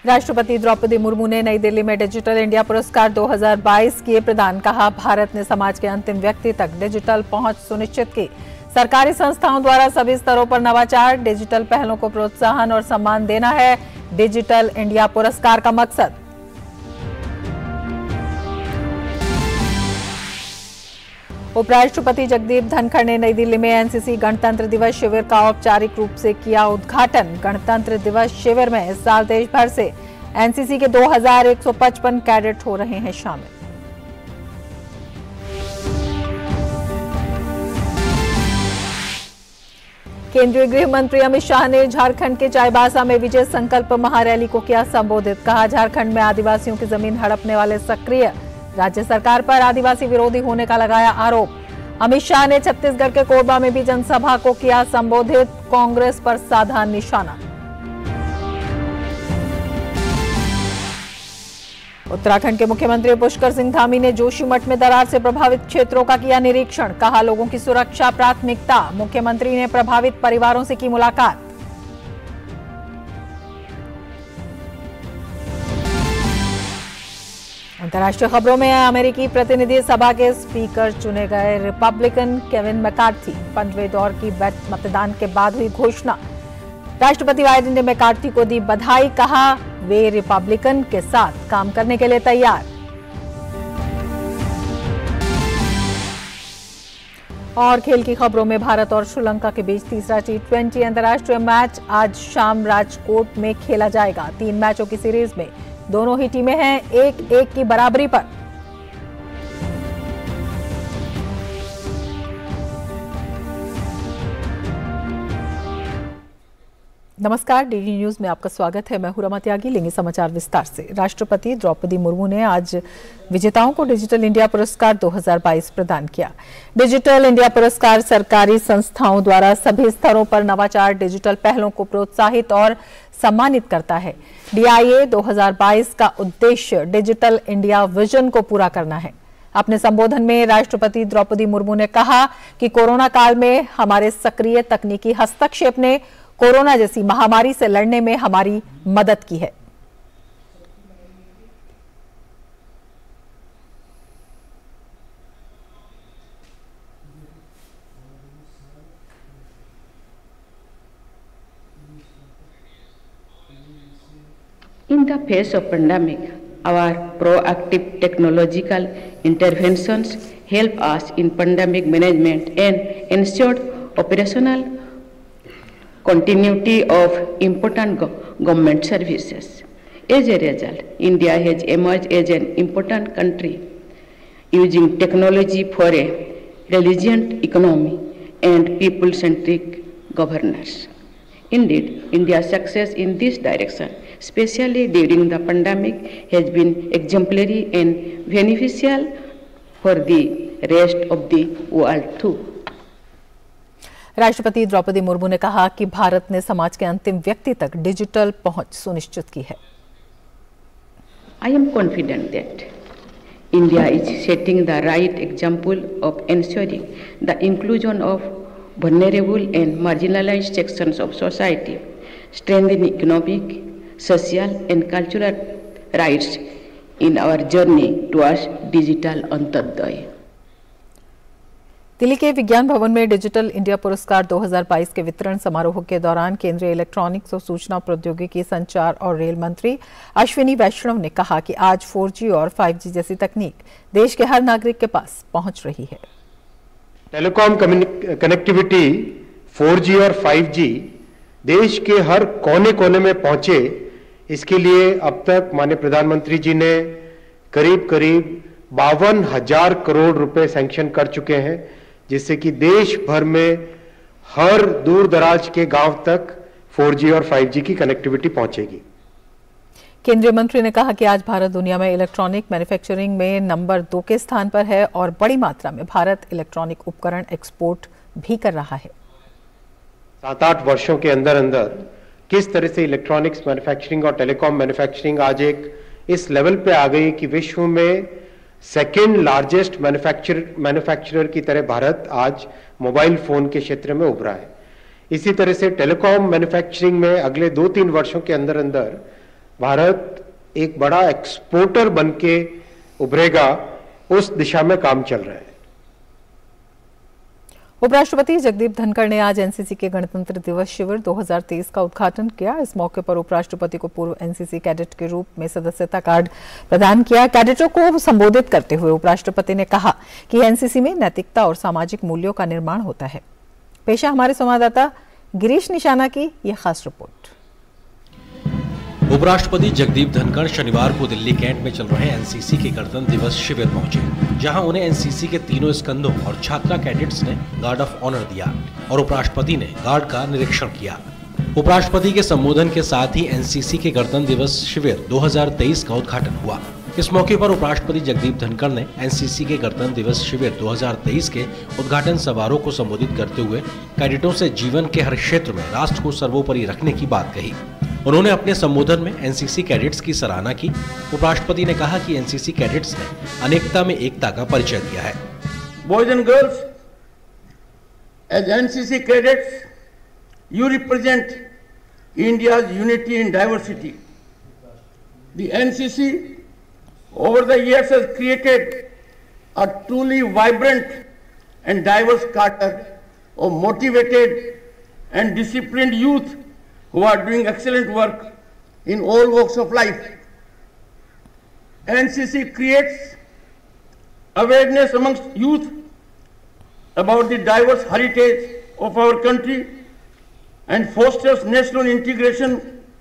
राष्ट्रपति द्रौपदी मुर्मू ने नई दिल्ली में डिजिटल इंडिया पुरस्कार 2022 किए प्रदान। कहा, भारत ने समाज के अंतिम व्यक्ति तक डिजिटल पहुंच सुनिश्चित की। सरकारी संस्थाओं द्वारा सभी स्तरों पर नवाचार, डिजिटल पहलों को प्रोत्साहन और सम्मान देना है डिजिटल इंडिया पुरस्कार का मकसद। उपराष्ट्रपति जगदीप धनखड़ ने नई दिल्ली में एनसीसी गणतंत्र दिवस शिविर का औपचारिक रूप से किया उद्घाटन। गणतंत्र दिवस शिविर में इस साल देश भर से एनसीसी के 2155 कैडेट हो रहे हैं शामिल। केंद्रीय गृह मंत्री अमित शाह ने झारखंड के चाईबासा में विजय संकल्प महारैली को किया संबोधित। कहा, झारखंड में आदिवासियों की जमीन हड़पने वाले सक्रिय राज्य सरकार पर आदिवासी विरोधी होने का लगाया आरोप। अमित शाह ने छत्तीसगढ़ के कोरबा में भी जनसभा को किया संबोधित। कांग्रेस पर साधा निशाना। उत्तराखंड के मुख्यमंत्री पुष्कर सिंह धामी ने जोशीमठ में दरार से प्रभावित क्षेत्रों का किया निरीक्षण। कहा, लोगों की सुरक्षा प्राथमिकता। मुख्यमंत्री ने प्रभावित परिवारों से की मुलाकात। अंतर्राष्ट्रीय खबरों में अमेरिकी प्रतिनिधि सभा के स्पीकर चुने गए रिपब्लिकन केविन मैकार्थी। 15वें दौर की मतदान के बाद हुई घोषणा। राष्ट्रपति बाइडेन ने मैकार्थी को दी बधाई। कहा, वे रिपब्लिकन के साथ काम करने के लिए तैयार। और खेल की खबरों में भारत और श्रीलंका के बीच तीसरा T20 अंतर्राष्ट्रीय मैच आज शाम राजकोट में खेला जाएगा। 3 मैचों की सीरीज में दोनों ही टीमें हैं 1-1 की बराबरी पर। नमस्कार, डीडी न्यूज में आपका स्वागत है। मैं हूं रमा त्यागी। लेंगे समाचार विस्तार से। राष्ट्रपति द्रौपदी मुर्मू ने आज विजेताओं को डिजिटल इंडिया पुरस्कार 2022 प्रदान किया। डिजिटल इंडिया पुरस्कार सरकारी संस्थाओं द्वारा सभी स्तरों पर नवाचार, डिजिटल पहलों को प्रोत्साहित और सम्मानित करता है। DIA 2022 का उद्देश्य डिजिटल इंडिया विजन को पूरा करना है। अपने संबोधन में राष्ट्रपति द्रौपदी मुर्मू ने कहा कि कोरोना काल में हमारे सक्रिय तकनीकी हस्तक्षेप ने कोरोना जैसी महामारी से लड़ने में हमारी मदद की है। In the face of pandemic, our proactive technological interventions help us in pandemic management and ensured operational continuity of important government services. As a result, India has emerged as an important country using technology for a resilient economy and people-centric governance. Indeed, India's success in this direction, especially during the pandemic, has been exemplary and beneficial for the rest of the world too. राष्ट्रपति द्रौपदी मुर्मू ने कहा कि भारत ने समाज के अंतिम व्यक्ति तक डिजिटल पहुंच सुनिश्चित की है। I am confident that India is setting the right example of ensuring the inclusion of vulnerable and marginalized sections of society, strengthening economic, social and cultural rights in our journey towards digital Antyodaya. Delhi के विज्ञान भवन में digital India पुरस्कार 2022 के वितरण समारोह के दौरान केंद्रीय इलेक्ट्रॉनिक्स और सूचना प्रौद्योगिकी, संचार और रेल मंत्री अश्विनी वैष्णव ने कहा कि आज 4G और 5G जैसी तकनीक देश के हर नागरिक के पास पहुंच रही है। टेलीकॉम कनेक्टिविटी 4G और 5G देश के हर कोने कोने में पहुंचे, इसके लिए अब तक माननीय प्रधानमंत्री जी ने करीब 52,000 करोड़ रुपए सैंक्शन कर चुके हैं, जिससे कि देश भर में हर दूर दराज के गांव तक 4G और 5G की कनेक्टिविटी पहुंचेगी। केंद्रीय मंत्री ने कहा कि आज भारत दुनिया में इलेक्ट्रॉनिक मैन्युफैक्चरिंग में नंबर 2 के स्थान पर है और बड़ी मात्रा में भारत इलेक्ट्रॉनिक उपकरण एक्सपोर्ट भी कर रहा है। 7-8 वर्षों के अंदर अंदर किस तरह से इलेक्ट्रॉनिक्स मैन्युफैक्चरिंग और टेलीकॉम मैन्युफैक्चरिंग आज एक इस लेवल पे आ गई कि विश्व में सेकेंड लार्जेस्ट मैन्युफैक्चरर की तरह भारत आज मोबाइल फोन के क्षेत्र में उभरा है। इसी तरह से टेलीकॉम मैन्युफैक्चरिंग में अगले 2-3 वर्षों के अंदर अंदर भारत एक बड़ा एक्सपोर्टर बनके उभरेगा, उस दिशा में काम चल रहा है। उपराष्ट्रपति जगदीप धनखड़ ने आज एनसीसी के गणतंत्र दिवस शिविर 2023 का उद्घाटन किया। इस मौके पर उपराष्ट्रपति को पूर्व एनसीसी कैडेट के रूप में सदस्यता कार्ड प्रदान किया। कैडेटों को संबोधित करते हुए उपराष्ट्रपति ने कहा कि एनसीसी में नैतिकता और सामाजिक मूल्यों का निर्माण होता है। पेशा हमारे संवाददाता गिरीश निशाना की यह खास रिपोर्ट। उपराष्ट्रपति जगदीप धनखड़ शनिवार को दिल्ली कैंट में चल रहे एनसीसी के गणतंत्र दिवस शिविर पहुंचे, जहां उन्हें एनसीसी के तीनों स्कंदों और छात्रा कैडेट्स ने गार्ड ऑफ ऑनर दिया और उपराष्ट्रपति ने गार्ड का निरीक्षण किया। उपराष्ट्रपति के संबोधन के साथ ही एनसीसी के गणतंत्र दिवस शिविर 2023 का उद्घाटन हुआ। इस मौके पर उपराष्ट्रपति जगदीप धनखड़ ने एनसीसी के गणतंत्र दिवस शिविर 2023 के उद्घाटन समारोह को संबोधित करते हुए कैडेटों से जीवन के हर क्षेत्र में राष्ट्र को सर्वोपरि रखने की बात कही। उन्होंने अपने संबोधन में एनसीसी कैडेट्स की सराहना की। उपराष्ट्रपति ने कहा कि एनसीसी कैडेट्स ने अनेकता में एकता का परिचय दिया है। Boys and girls, as NCC cadets, you represent India's unity in diversity. The NCC over the years has created a truly vibrant and diverse cadre of motivated and disciplined youth who are doing excellent work in all walks of life. NCC creates awareness amongst youth about the diverse heritage of our country and fosters national integration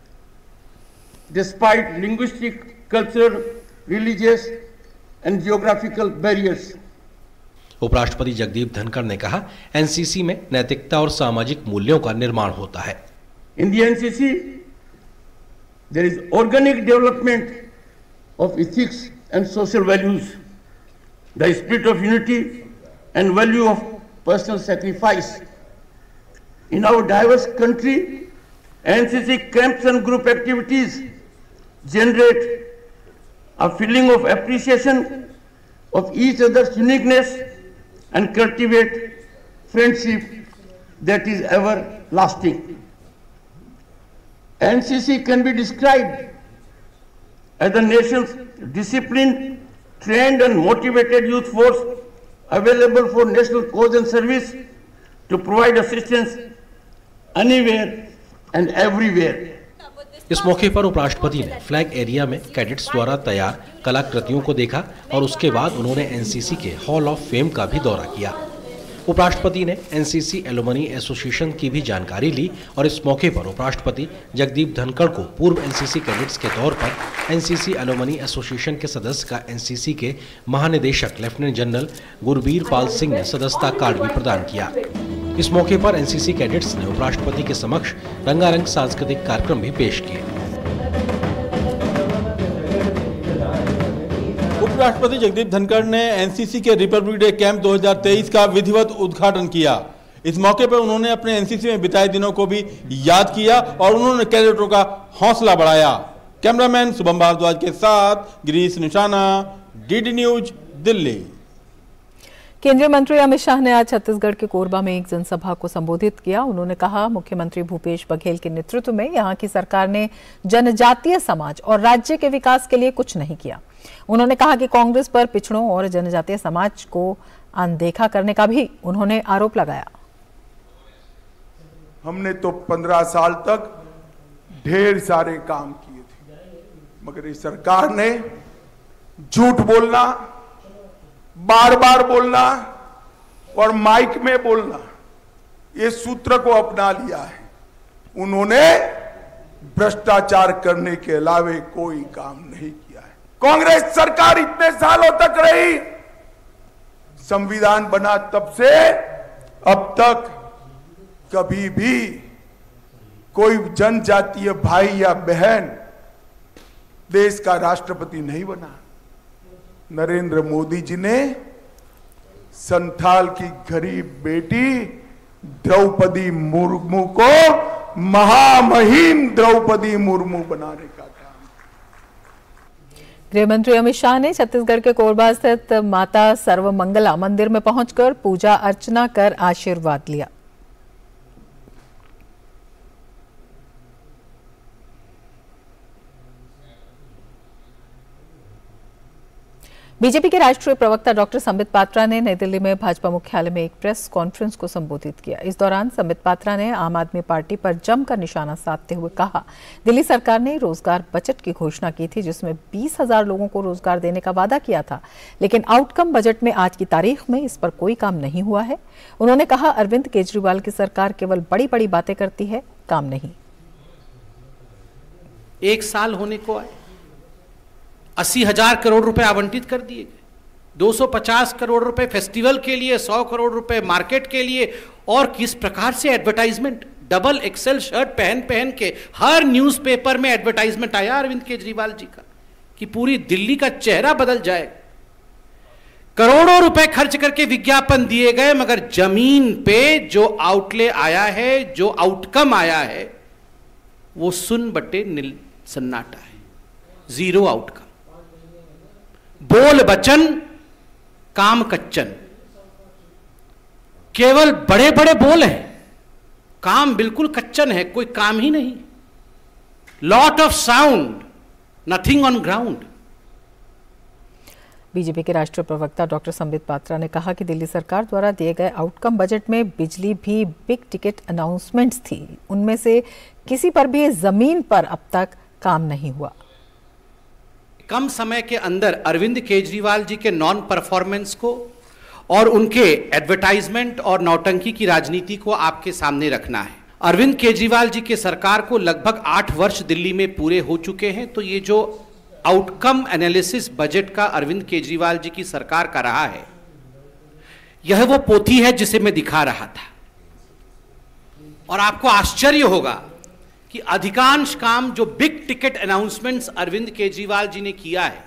despite linguistic, cultural, religious and geographical barriers. उपराष्ट्रपति जगदीप धनखड़ ने कहा, NCC में नैतिकता और सामाजिक मूल्यों का निर्माण होता है। In the NCC, there is organic development of ethics and social values, the spirit of unity and value of personal sacrifice. In our diverse country, NCC camps and group activities generate a feeling of appreciation of each other's uniqueness and cultivate friendship that is everlasting. NCC can be described as the nation's disciplined, trained and motivated youth force available for national cause and service to provide assistance anywhere and everywhere. इस मौके पर उपराष्ट्रपति ने flag area में cadets द्वारा तैयार कलाकृतियों को देखा और उसके बाद उन्होंने एनसीसी के हॉल ऑफ फेम का भी दौरा किया। उपराष्ट्रपति ने एनसीसी एलुमनी एसोसिएशन की भी जानकारी ली और इस मौके पर उपराष्ट्रपति जगदीप धनखड़ को पूर्व एनसीसी कैडेट्स के तौर पर एनसीसी एलुमनी एसोसिएशन के सदस्य का एनसीसी के महानिदेशक लेफ्टिनेंट जनरल गुरबीर पाल सिंह ने सदस्यता कार्ड भी प्रदान किया। इस मौके पर एनसीसी कैडेट्स ने उपराष्ट्रपति के समक्ष रंगारंग सांस्कृतिक कार्यक्रम भी पेश किए। उपराष्ट्रपति जगदीप धनखड़ ने एनसीसी के रिपब्लिक डे कैंप 2023 का विधिवत उद्घाटन किया। इस मौके पर उन्होंने अपने एनसीसी में बिताए दिनों को भी याद किया और उन्होंने कैडेटों का हौसला बढ़ाया। कैमरामैन शुभम भारद्वाज के साथ गिरीश निशाना, डीडी न्यूज, दिल्ली। केंद्रीय मंत्री अमित शाह ने आज छत्तीसगढ़ के कोरबा में एक जनसभा को संबोधित किया। उन्होंने कहा, मुख्यमंत्री भूपेश बघेल के नेतृत्व में यहां की सरकार ने जनजातीय समाज और राज्य के विकास के लिए कुछ नहीं किया। उन्होंने कहा कि कांग्रेस पर पिछड़ों और जनजातीय समाज को अनदेखा करने का भी उन्होंने आरोप लगाया। हमने तो 15 साल तक ढेर सारे काम किए थे, मगर इस सरकार ने झूठ बोलना, बार बार बोलना और माइक में बोलना, ये सूत्र को अपना लिया है। उन्होंने भ्रष्टाचार करने के अलावे कोई काम नहीं किया है। कांग्रेस सरकार इतने सालों तक रही, संविधान बना तब से अब तक कभी भी कोई जनजातीय भाई या बहन देश का राष्ट्रपति नहीं बना। नरेंद्र मोदी जी ने संथाल की गरीब बेटी द्रौपदी मुर्मू को महामहिम द्रौपदी मुर्मू बनाने का काम। गृह मंत्री अमित शाह ने छत्तीसगढ़ के कोरबा स्थित माता सर्वमंगला मंदिर में पहुंचकर पूजा अर्चना कर आशीर्वाद लिया। बीजेपी के राष्ट्रीय प्रवक्ता डॉक्टर संबित पात्रा ने नई दिल्ली में भाजपा मुख्यालय में एक प्रेस कॉन्फ्रेंस को संबोधित किया। इस दौरान संबित पात्रा ने आम आदमी पार्टी पर जमकर निशाना साधते हुए कहा, दिल्ली सरकार ने रोजगार बजट की घोषणा की थी जिसमें 20,000 लोगों को रोजगार देने का वादा किया था, लेकिन आउटकम बजट में आज की तारीख में इस पर कोई काम नहीं हुआ है। उन्होंने कहा, अरविंद केजरीवाल की सरकार केवल बड़ी बड़ी बातें करती है, काम नहीं। एक साल होने को आए, 80,000 करोड़ रुपए आवंटित कर दिए गए, 250 करोड़ रुपए फेस्टिवल के लिए, 100 करोड़ रुपए मार्केट के लिए, और किस प्रकार से एडवर्टाइजमेंट, डबल एक्सेल शर्ट पहन के हर न्यूज़पेपर में एडवर्टाइजमेंट आया अरविंद केजरीवाल जी का कि पूरी दिल्ली का चेहरा बदल जाएगा। करोड़ों रुपए खर्च करके विज्ञापन दिए गए, मगर जमीन पे जो आउटले आया है, जो आउटकम आया है, वो सुन बटे नील सन्नाटा है, जीरो आउटकम। बोल बचन, काम कच्चन। केवल बड़े बड़े बोल हैं, काम बिल्कुल कच्चन है, कोई काम ही नहीं। Lot of sound, nothing on ground. BJP के राष्ट्रीय प्रवक्ता डॉक्टर संबित पात्रा ने कहा कि दिल्ली सरकार द्वारा दिए गए आउटकम बजट में बिजली भी बिग टिकट अनाउंसमेंट्स थी, उनमें से किसी पर भी जमीन पर अब तक काम नहीं हुआ। कम समय के अंदर अरविंद केजरीवाल जी के नॉन परफॉर्मेंस को और उनके एडवर्टाइजमेंट और नौटंकी की राजनीति को आपके सामने रखना है। अरविंद केजरीवाल जी के सरकार को लगभग 8 वर्ष दिल्ली में पूरे हो चुके हैं, तो ये जो आउटकम एनालिसिस बजट का अरविंद केजरीवाल जी की सरकार का रहा है, यह वो पोथी है जिसे मैं दिखा रहा था। और आपको आश्चर्य होगा कि अधिकांश काम जो big ticket announcements Arvind Kejriwal ji ने किया है,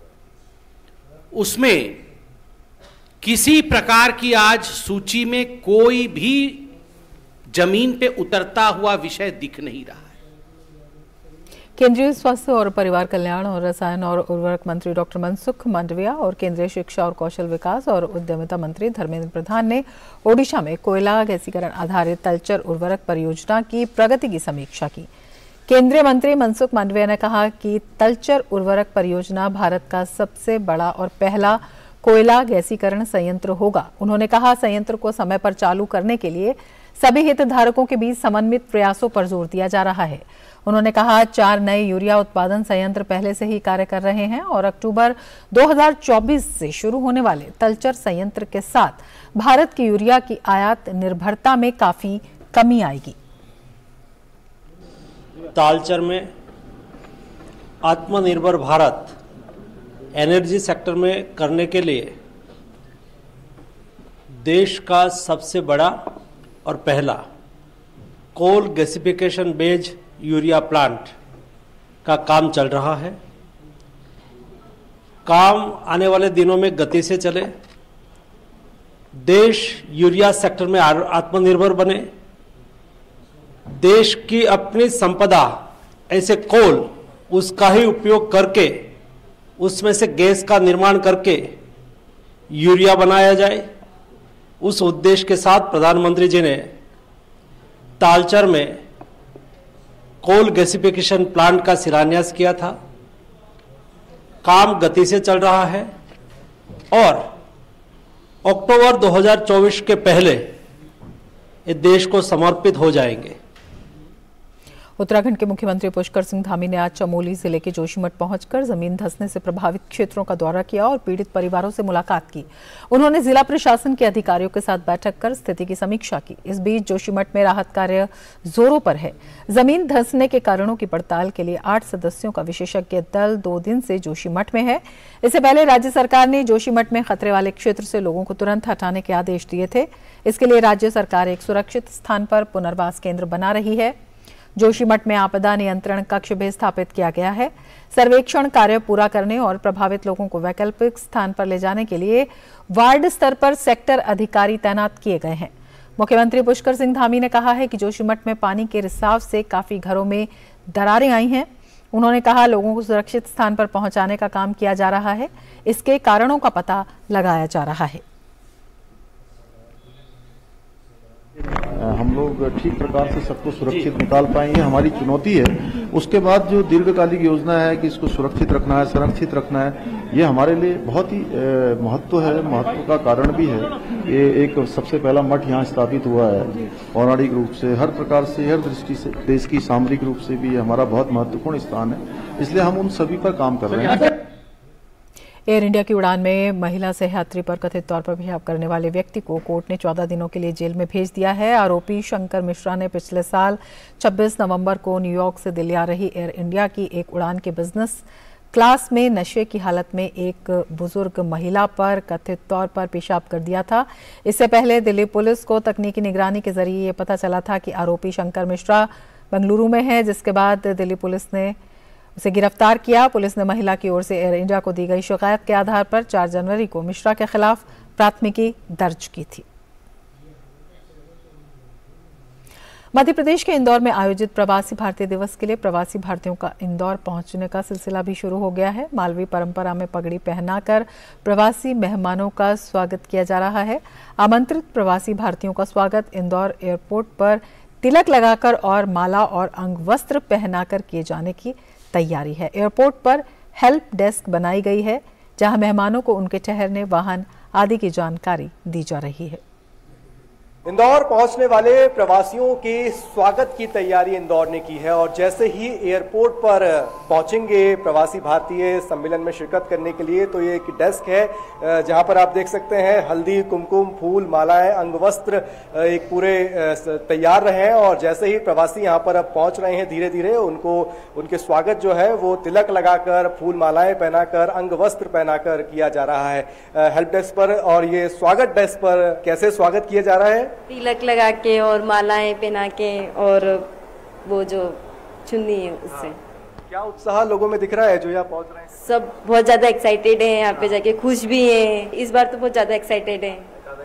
उसमें किसी प्रकार की आज सूची में कोई भी जमीन पे उतरता हुआ विषय दिख नहीं रहा है। केंद्रीय स्वास्थ्य और परिवार कल्याण और रसायन और उर्वरक मंत्री डॉक्टर मनसुख मांडविया और केंद्रीय शिक्षा और कौशल विकास और उद्यमिता मंत्री धर्मेंद्र प्रधान ने ओडिशा में कोयला गैसीकरण आधारित तलचर उर्वरक परियोजना की प्रगति की समीक्षा की। केंद्रीय मंत्री मनसुख मांडविया ने कहा कि तलचर उर्वरक परियोजना भारत का सबसे बड़ा और पहला कोयला गैसीकरण संयंत्र होगा। उन्होंने कहा, संयंत्र को समय पर चालू करने के लिए सभी हितधारकों के बीच समन्वित प्रयासों पर जोर दिया जा रहा है। उन्होंने कहा, 4 नए यूरिया उत्पादन संयंत्र पहले से ही कार्य कर रहे हैं और अक्टूबर 2024 से शुरू होने वाले तलचर संयंत्र के साथ भारत की यूरिया की आयात निर्भरता में काफी कमी आएगी। तालचर में आत्मनिर्भर भारत एनर्जी सेक्टर में करने के लिए देश का सबसे बड़ा और पहला coal gasification based urea plant का काम चल रहा है। काम आने वाले दिनों में गति से चले, देश यूरिया सेक्टर में आत्मनिर्भर बने, देश की अपनी संपदा ऐसे कोल उसका ही उपयोग करके उसमें से गैस का निर्माण करके यूरिया बनाया जाए। उस उद्देश्य के साथ प्रधानमंत्री जी ने तालचर में कोल गैसिफिकेशन प्लांट का शिलान्यास किया था। काम गति से चल रहा है और अक्टूबर 2024 के पहले ये देश को समर्पित हो जाएंगे। उत्तराखंड के मुख्यमंत्री पुष्कर सिंह धामी ने आज चमोली जिले के जोशीमठ पहुंचकर जमीन धंसने से प्रभावित क्षेत्रों का दौरा किया और पीड़ित परिवारों से मुलाकात की। उन्होंने जिला प्रशासन के अधिकारियों के साथ बैठक कर स्थिति की समीक्षा की। इस बीच जोशीमठ में राहत कार्य जोरों पर है। जमीन धंसने के कारणों की पड़ताल के लिए 8 सदस्यों का विशेषज्ञ दल 2 दिन से जोशीमठ में है। इससे पहले राज्य सरकार ने जोशीमठ में खतरे वाले क्षेत्र से लोगों को तुरंत हटाने के आदेश दिए थे। इसके लिए राज्य सरकार एक सुरक्षित स्थान पर पुनर्वास केंद्र बना रही है। जोशीमठ में आपदा नियंत्रण कक्ष भी स्थापित किया गया है। सर्वेक्षण कार्य पूरा करने और प्रभावित लोगों को वैकल्पिक स्थान पर ले जाने के लिए वार्ड स्तर पर सेक्टर अधिकारी तैनात किए गए हैं। मुख्यमंत्री पुष्कर सिंह धामी ने कहा है कि जोशीमठ में पानी के रिसाव से काफी घरों में दरारें आई हैं। उन्होंने कहा, लोगों को सुरक्षित स्थान पर पहुंचाने का काम किया जा रहा है। इसके कारणों का पता लगाया जा रहा है। हम लोग ठीक प्रकार से सबको सुरक्षित निकाल पाएंगे, हमारी चुनौती है। उसके बाद जो दीर्घकालिक योजना है कि इसको सुरक्षित रखना है, संरक्षित रखना है, ये हमारे लिए बहुत ही महत्व है, महत्व का कारण भी है। ये एक सबसे पहला मठ यहाँ स्थापित हुआ है, पौराणिक रूप से, हर प्रकार से, हर दृष्टि से, देश की सामरिक रूप से भी हमारा बहुत महत्वपूर्ण स्थान है, इसलिए हम उन सभी पर काम कर रहे हैं। एयर इंडिया की उड़ान में महिला सहयात्री पर कथित तौर पर पेशाब करने वाले व्यक्ति को कोर्ट ने 14 दिनों के लिए जेल में भेज दिया है। आरोपी शंकर मिश्रा ने पिछले साल 26 नवंबर को न्यूयॉर्क से दिल्ली आ रही एयर इंडिया की एक उड़ान के बिजनेस क्लास में नशे की हालत में एक बुजुर्ग महिला पर कथित तौर पर पेशाब कर दिया था। इससे पहले दिल्ली पुलिस को तकनीकी निगरानी के जरिए ये पता चला था कि आरोपी शंकर मिश्रा बेंगलुरु में है, जिसके बाद दिल्ली पुलिस ने उसे गिरफ्तार किया। पुलिस ने महिला की ओर से एयर इंडिया को दी गई शिकायत के आधार पर 4 जनवरी को मिश्रा के खिलाफ प्राथमिकी दर्ज की थी। मध्य प्रदेश के इंदौर में आयोजित प्रवासी भारतीय दिवस के लिए प्रवासी भारतीयों का इंदौर पहुंचने का सिलसिला भी शुरू हो गया है। मालवी परंपरा में पगड़ी पहनाकर प्रवासी मेहमानों का स्वागत किया जा रहा है। आमंत्रित प्रवासी भारतीयों का स्वागत इंदौर एयरपोर्ट पर तिलक लगाकर और माला और अंगवस्त्र पहनाकर किए जाने की तैयारी है। एयरपोर्ट पर हेल्प डेस्क बनाई गई है, जहां मेहमानों को उनके ठहरने, वाहन आदि की जानकारी दी जा रही है। इंदौर पहुंचने वाले प्रवासियों के स्वागत की तैयारी इंदौर ने की है और जैसे ही एयरपोर्ट पर पहुंचेंगे प्रवासी भारतीय सम्मेलन में शिरकत करने के लिए, तो ये एक डेस्क है जहां पर आप देख सकते हैं हल्दी, कुमकुम, फूल, मालाएं, अंगवस्त्र एक पूरे तैयार रहे हैं। और जैसे ही प्रवासी यहां पर अब पहुंच रहे हैं, धीरे धीरे उनके स्वागत जो है वो तिलक लगाकर, फूल मालाएं पहनाकर, अंगवस्त्र पहनाकर किया जा रहा है हेल्प डेस्क पर। और ये स्वागत डेस्क पर कैसे स्वागत किया जा रहा है? तिलक लगा के और मालाएं पहना के और वो जो चुन्नी है उससे। क्या उत्साह लोगों में दिख रहा है जो यहाँ पहुंच रहे हैं? सब बहुत ज्यादा एक्साइटेड हैं, यहाँ पे जाके खुश भी हैं। इस बार तो बहुत ज्यादा एक्साइटेड हैं।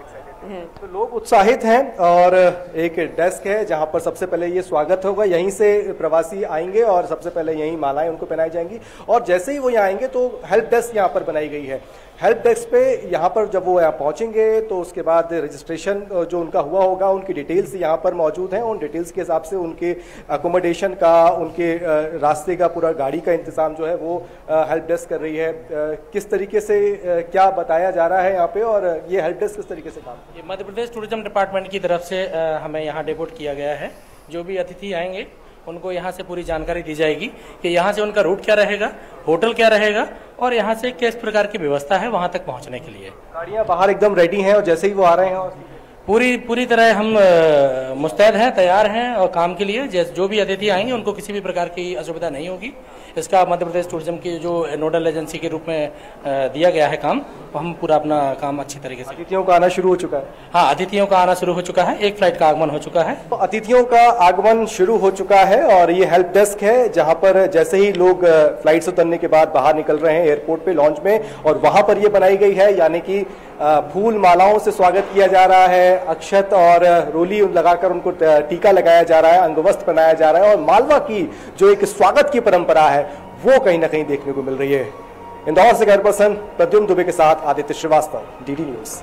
तो लोग उत्साहित हैं और एक डेस्क है जहां पर सबसे पहले ये स्वागत होगा, यहीं से प्रवासी आएंगे और सबसे पहले यहीं मालाएं उनको पहनाई जाएंगी। और जैसे ही वो यहाँ आएंगे तो हेल्प डेस्क यहाँ पर बनाई गई है। हेल्प डेस्क पे यहाँ पर जब वो यहाँ पहुंचेंगे तो उसके बाद रजिस्ट्रेशन जो उनका हुआ होगा, उनकी डिटेल्स यहाँ पर मौजूद हैं। उन डिटेल्स के हिसाब से उनके अकोमोडेशन का, उनके रास्ते का, पूरा गाड़ी का इंतजाम जो है वो हेल्प डेस्क कर रही है। किस तरीके से क्या बताया जा रहा है यहाँ पे और ये हेल्प डेस्क किस तरीके से काम? ये मध्य प्रदेश टूरिज्म डिपार्टमेंट की तरफ से हमें यहाँ डेपोट किया गया है। जो भी अतिथि आएंगे उनको यहाँ से पूरी जानकारी दी जाएगी कि यहाँ से उनका रूट क्या रहेगा, होटल क्या रहेगा और यहाँ से किस प्रकार की व्यवस्था है वहाँ तक पहुँचने के लिए। गाड़ियाँ बाहर एकदम रेडी हैं और जैसे ही वो आ रहे हैं और पूरी तरह हम मुस्तैद हैं, तैयार हैं और काम के लिए। जो भी अतिथि आएंगे उनको किसी भी प्रकार की असुविधा नहीं होगी। इसका मध्य प्रदेश टूरिज्म की जो नोडल एजेंसी के रूप में दिया गया है काम, हम पूरा अपना काम अच्छी तरीके से। अतिथियों का आना शुरू हो चुका है? हाँ, अतिथियों का आना शुरू हो चुका है। एक फ्लाइट का आगमन हो चुका है। तो अतिथियों का आगमन शुरू हो चुका है और ये हेल्प डेस्क है जहां पर जैसे ही लोग फ्लाइट से उतरने के बाद बाहर निकल रहे हैं एयरपोर्ट पे लॉन्च में, और वहां पर ये बनाई गई है, यानी कि फूल मालाओं से स्वागत किया जा रहा है, अक्षत और रोली लगाकर उनको टीका लगाया जा रहा है, अंगवस्त्र पहनाया जा रहा है और मालवा की जो एक स्वागत की परंपरा है वो कहीं ना कहीं देखने को मिल रही है। इंदौर से गैर पर्सन प्रद्युम्न दुबे के साथ आदित्य श्रीवास्तव, डीडी न्यूज।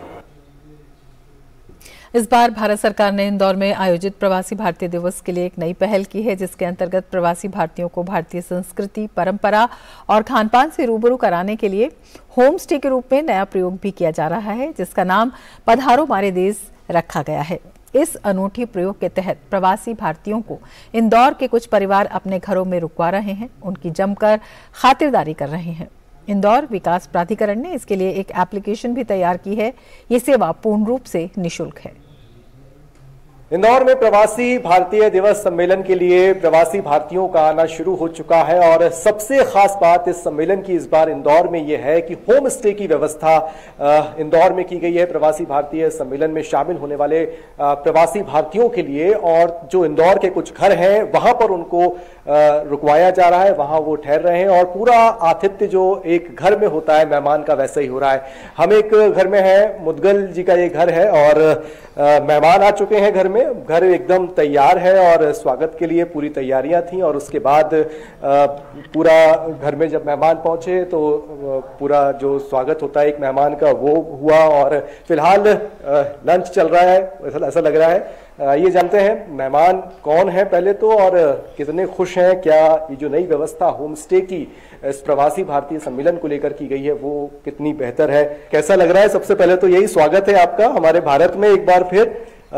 इस बार भारत सरकार ने इंदौर में आयोजित प्रवासी भारतीय दिवस के लिए एक नई पहल की है, जिसके अंतर्गत प्रवासी भारतीयों को भारतीय संस्कृति, परंपरा और खानपान से रूबरू कराने के लिए होम स्टे के रूप में नया प्रयोग भी किया जा रहा है, जिसका नाम पधारो मारे देश रखा गया है। इस अनूठी प्रयोग के तहत प्रवासी भारतीयों को इंदौर के कुछ परिवार अपने घरों में रुकवा रहे हैं, उनकी जमकर खातिरदारी कर रहे हैं। इंदौर विकास प्राधिकरण ने इसके लिए एक एप्लीकेशन भी तैयार की है। ये सेवा पूर्ण रूप से निःशुल्क है। इंदौर में प्रवासी भारतीय दिवस सम्मेलन के लिए प्रवासी भारतीयों का आना शुरू हो चुका है और सबसे खास बात इस सम्मेलन की इस बार इंदौर में यह है कि होम स्टे की व्यवस्था इंदौर में की गई है प्रवासी भारतीय सम्मेलन में शामिल होने वाले प्रवासी भारतीयों के लिए। और जो इंदौर के कुछ घर हैं वहां पर उनको रुकवाया जा रहा है, वहां वो ठहर रहे हैं और पूरा आतिथ्य जो एक घर में होता है मेहमान का, वैसा ही हो रहा है। हम एक घर में है, मुदगल जी का ये घर है और मेहमान आ चुके हैं घर में में घर एकदम तैयार है और स्वागत के लिए पूरी तैयारियां थी और उसके बाद पूरा घर में जब मेहमान पहुंचे तो पूरा जो स्वागत होता है एक मेहमान का वो हुआ और फिलहाल लंच चल रहा है, ऐसा लग रहा है। ये जानते हैं मेहमान कौन है पहले तो और कितने खुश हैं, क्या ये जो नई व्यवस्था होम स्टे की इस प्रवासी भारतीय सम्मेलन को लेकर की गई है वो कितनी बेहतर है, कैसा लग रहा है। सबसे पहले तो यही स्वागत है आपका हमारे भारत में एक बार फिर।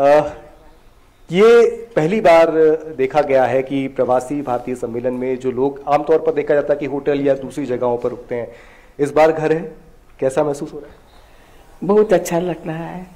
ये पहली बार देखा गया है कि प्रवासी भारतीय सम्मेलन में जो लोग आमतौर पर देखा जाता है कि होटल या दूसरी जगहों पर रुकते हैं, इस बार घर है, कैसा महसूस हो रहा है? बहुत अच्छा लग रहा है।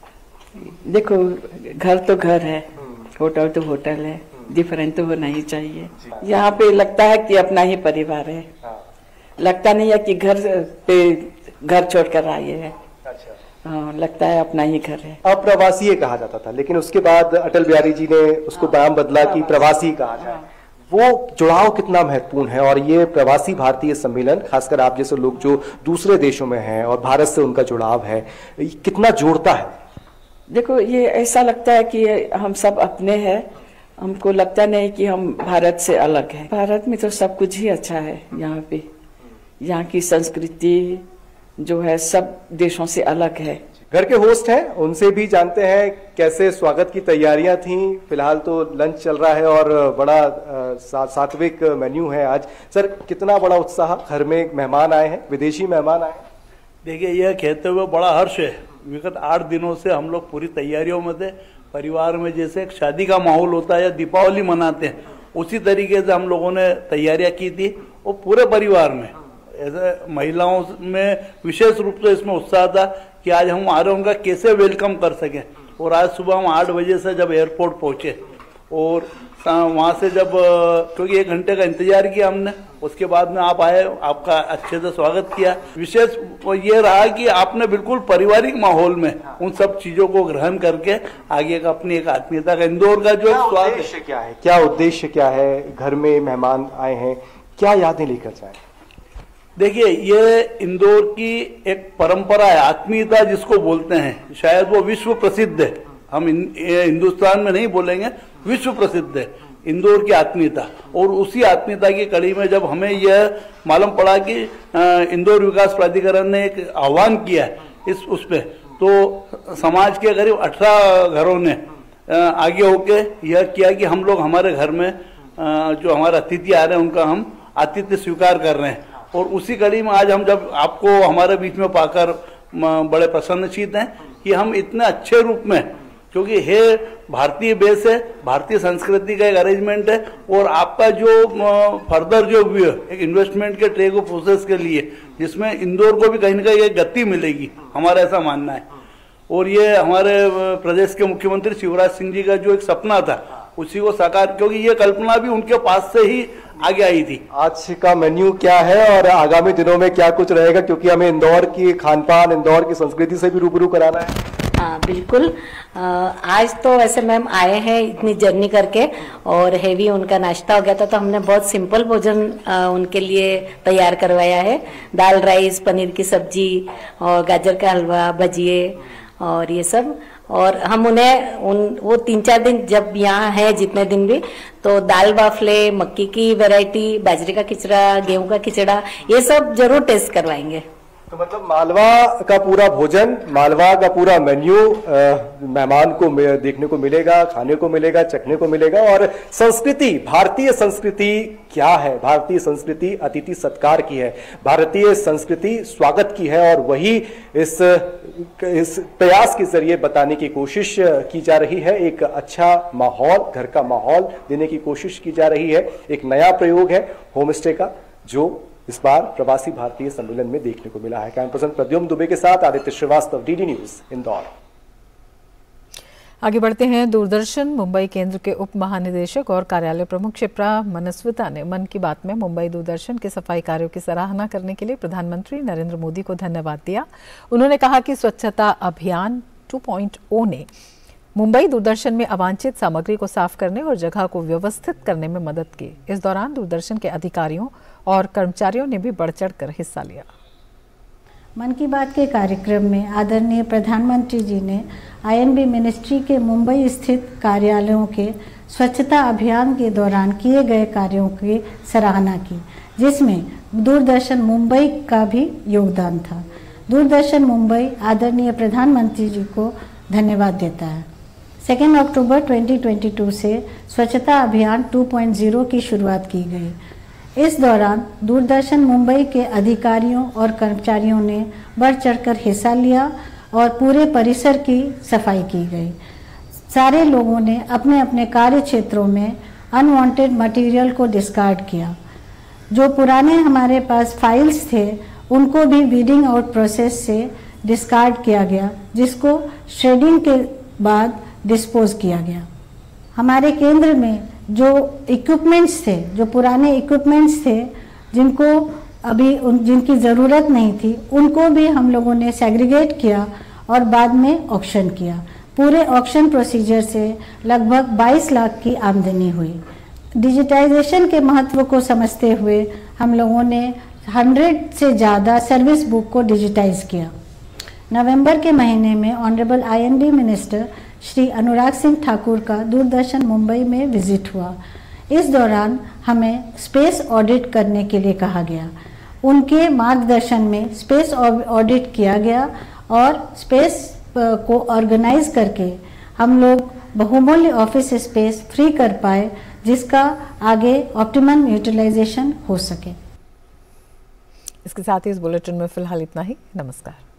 देखो घर तो घर है, होटल तो होटल है, डिफरेंट तो होना ही चाहिए। यहाँ पे लगता है कि अपना ही परिवार है, लगता नहीं है कि घर पे घर छोड़कर आए हैं। हाँ, लगता है अपना ही घर है। अप्रवासी कहा जाता था लेकिन उसके बाद अटल बिहारी जी ने उसको नाम बदला कि प्रवासी कहा जाए। वो जुड़ाव कितना महत्वपूर्ण है और ये प्रवासी भारतीय सम्मेलन खासकर आप जैसे लोग जो दूसरे देशों में हैं और भारत से उनका जुड़ाव है कितना जोड़ता है? देखो ये ऐसा लगता है कि हम सब अपने हैं, हमको लगता नहीं कि हम भारत से अलग है। भारत में तो सब कुछ ही अच्छा है। यहाँ पे यहाँ की संस्कृति जो है सब देशों से अलग है। घर के होस्ट हैं, उनसे भी जानते हैं कैसे स्वागत की तैयारियां थी। फिलहाल तो लंच चल रहा है और बड़ा सात्विक मेन्यू है आज। सर कितना बड़ा उत्साह, घर में मेहमान आए हैं, विदेशी मेहमान आए हैं। देखिए यह कहते हुए बड़ा हर्ष है, विगत 8 दिनों से हम लोग पूरी तैयारियों में थे। परिवार में जैसे एक शादी का माहौल होता है या दीपावली मनाते हैं उसी तरीके से हम लोगों ने तैयारियां की थी और पूरे परिवार में ऐसे महिलाओं में विशेष रूप से इसमें उत्साह था कि आज हम आ रहे उनका कैसे वेलकम कर सकें। और आज सुबह हम 8 बजे से जब एयरपोर्ट पहुंचे और वहाँ से जब क्योंकि 1 घंटे का इंतजार किया हमने, उसके बाद में आप आए, आपका अच्छे से स्वागत किया। विशेष ये रहा कि आपने बिल्कुल पारिवारिक माहौल में उन सब चीजों को ग्रहण करके आगे का अपनी एक आत्मीयता का इंदौर का जो स्वाद क्या है, क्या उद्देश्य क्या है, घर में मेहमान आए हैं, क्या यादें लेकर जाए? देखिए ये इंदौर की एक परंपरा है, आत्मीयता जिसको बोलते हैं, शायद वो विश्व प्रसिद्ध है। हम हिंदुस्तान में नहीं बोलेंगे, विश्व प्रसिद्ध है इंदौर की आत्मीयता। और उसी आत्मीयता की कड़ी में जब हमें यह मालूम पड़ा कि इंदौर विकास प्राधिकरण ने एक आह्वान किया है इस उसपे, तो समाज के करीब 18 घरों ने आगे होके यह किया कि हम लोग हमारे घर में जो हमारे अतिथि आ रहे हैं उनका हम आतिथ्य स्वीकार कर रहे हैं। और उसी कड़ी में आज हम जब आपको हमारे बीच में पाकर बड़े प्रसन्नचित हैं कि हम इतने अच्छे रूप में, क्योंकि है भारतीय बेस है, भारतीय संस्कृति का एक अरेंजमेंट है और आपका जो फर्दर जो व्यू है एक इन्वेस्टमेंट के ट्रेक ऑफ प्रोसेस के लिए जिसमें इंदौर को भी कहीं ना कहीं एक गति मिलेगी, हमारा ऐसा मानना है। और ये हमारे प्रदेश के मुख्यमंत्री शिवराज सिंह जी का जो एक सपना था उसी को साकार, क्योंकि ये कल्पना भी उनके पास से ही आगे आई थी। आज का मेन्यू क्या है और आगामी दिनों में क्या कुछ रहेगा, क्योंकि हमें इंदौर की खान-पान, इंदौर की संस्कृति से भी रूबरू कराना है। हाँ बिल्कुल, आज तो वैसे मैम आए हैं इतनी जर्नी करके और हेवी उनका नाश्ता हो गया था, तो हमने बहुत सिंपल भोजन उनके लिए तैयार करवाया है। दाल, राइस, पनीर की सब्जी और गाजर का हलवा, भजिए और ये सब। और हम उन्हें वो 3-4 दिन जब यहाँ है जितने दिन भी, तो दाल बाफले, मक्की की वैरायटी, बाजरे का खिचड़ा, गेहूं का खिचड़ा, ये सब जरूर टेस्ट करवाएंगे। तो मतलब मालवा का पूरा भोजन, मालवा का पूरा मेन्यू मेहमान को देखने को मिलेगा, खाने को मिलेगा, चखने को मिलेगा। और संस्कृति, भारतीय संस्कृति क्या है? भारतीय संस्कृति अतिथि सत्कार की है, भारतीय संस्कृति स्वागत की है और वही इस प्रयास के जरिए बताने की कोशिश की जा रही है। एक अच्छा माहौल, घर का माहौल देने की कोशिश की जा रही है। एक नया प्रयोग है होम स्टे का जो इस बार प्रवासी भारतीय सम्मेलन में देखने को मिला है। कैमरा पर्सन प्रद्युम्न दुबे के साथ आदित्य श्रीवास्तव, डीडी न्यूज, इंदौर। आगे बढ़ते हैं। दूरदर्शन मुंबई केंद्र के उप महानिदेशक और कार्यालय प्रमुख शिप्रा मनस्विता ने मन की बात में मुंबई दूरदर्शन के सफाई कार्यों की सराहना करने के लिए प्रधानमंत्री नरेंद्र मोदी को धन्यवाद दिया। उन्होंने कहा कि स्वच्छता अभियान 2.0 ने मुंबई दूरदर्शन में अवांछित सामग्री को साफ करने और जगह को व्यवस्थित करने में मदद की। इस दौरान दूरदर्शन के अधिकारियों और कर्मचारियों ने भी बढ़ चढ़कर हिस्सा लिया। मन की बात के कार्यक्रम में आदरणीय प्रधानमंत्री जी ने आईएनबी मिनिस्ट्री के मुंबई स्थित कार्यालयों के स्वच्छता अभियान के दौरान किए गए कार्यों की सराहना की, जिसमें दूरदर्शन मुंबई का भी योगदान था। दूरदर्शन मुंबई आदरणीय प्रधानमंत्री जी को धन्यवाद देता है। 2 अक्टूबर 2022 से स्वच्छता अभियान 2.0 की शुरुआत की गई। इस दौरान दूरदर्शन मुंबई के अधिकारियों और कर्मचारियों ने बढ़ चढ़कर हिस्सा लिया और पूरे परिसर की सफाई की गई। सारे लोगों ने अपने अपने कार्य क्षेत्रों में अनवांटेड मटेरियल को डिस्कार्ड किया। जो पुराने हमारे पास फाइल्स थे उनको भी वीडिंग आउट प्रोसेस से डिस्कार्ड किया गया, जिसको श्रेडिंग के बाद डिस्पोज किया गया। हमारे केंद्र में जो इक्विपमेंट्स थे, जो पुराने इक्विपमेंट्स थे जिनको अभी जिनकी ज़रूरत नहीं थी, उनको भी हम लोगों ने सेग्रीगेट किया और बाद में ऑक्शन किया। पूरे ऑक्शन प्रोसीजर से लगभग 22 लाख की आमदनी हुई। डिजिटाइजेशन के महत्व को समझते हुए हम लोगों ने 100 से ज़्यादा सर्विस बुक को डिजिटाइज किया। नवंबर के महीने में honourable I N B minister Shri Anurag Singh Thakur का दूरदर्शन मुंबई में विजिट हुआ। इस दौरान हमें स्पेस ऑडिट करने के लिए कहा गया। उनके मार्गदर्शन में स्पेस ऑडिट किया गया और स्पेस को ऑर्गेनाइज करके हम लोग बहुमूल्य ऑफिस स्पेस फ्री कर पाए, जिसका आगे ऑप्टिमम यूटिलाइजेशन हो सके। इसके साथ ही इस बुलेटिन में फिलहाल इतना ही। नमस्कार।